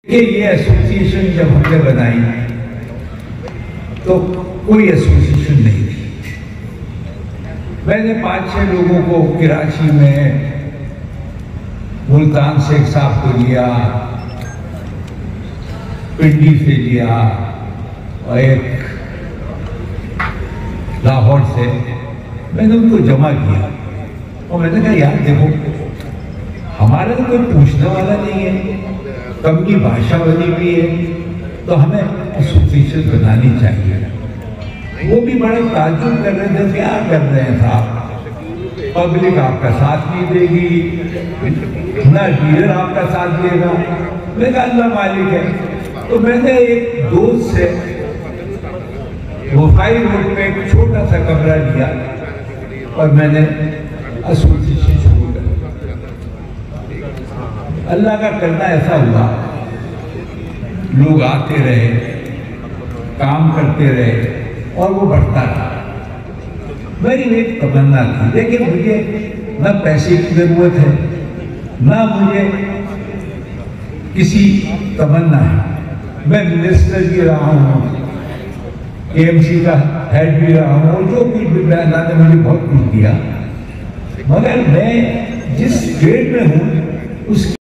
कि ये एसोसिएशन जब हमने बनाई तो कोई एसोसिएशन नहीं थी। मैंने 5-6 लोगों को कराची में मुल्तान शेख साहब को लिया, पिंडी से लिया और एक लाहौर से, मैंने उनको जमा किया और मैंने कहा यार देखो, हमारा तो कोई पूछने वाला नहीं है, कम की भाषा वाली भी है, तो हमें एसोसिएशन बनानी चाहिए। वो भी बड़े ताज्जुब कर रहे थे, क्या कर रहे हैं साहब, पब्लिक आपका साथ नहीं देगी, ना लीडर आपका साथ देगा। मेरा अल्लाह मालिक है। तो मैंने एक दोस्त से वफाई रोड पे एक छोटा सा कमरा लिया और मैंने एसोसिएशन शुरू कर दिया। अल्लाह का करना ऐसा हुआ, लोग आते रहे, काम करते रहे और वो बढ़ता रहा। मेरी एक तमन्ना थी, लेकिन मुझे न पैसे की जरूरत है, ना मुझे किसी तमन्ना है। मैं मिनिस्टर भी रहा हूँ, एएमसी का हेड भी रहा हूँ, जो कुछ भी अल्लाह ने मुझे बहुत कुछ दिया, मगर मैं जिस ग्रेड में हूँ उस